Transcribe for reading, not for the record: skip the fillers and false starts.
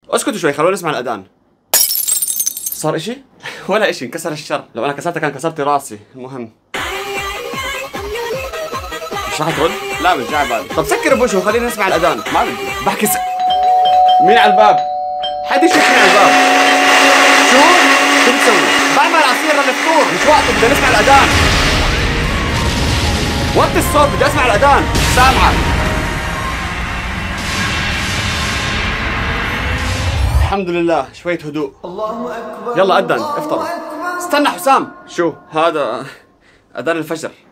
اسكتوا شوي خلونا نسمع الاذان. صار اشي؟ ولا اشي، انكسر الشر. لو انا كسرتها كان كسرتي راسي. المهم مش راح ترد؟ لا مش جاي بالي. طب سكر بوشه وخلينا نسمع الاذان. ما بدي بحكي مين على الباب؟ حد يشوف مين على الباب. شو بتسوي؟ بعمل عصير للفطور، مش وقت بدنا نسمع الاذان. وطي الصوت، بدي اسمع الاذان. سامعك. الحمد لله شوية هدوء. الله اكبر. يلا اذن افطر. استنى حسام. شو هذا؟ اذان الفجر.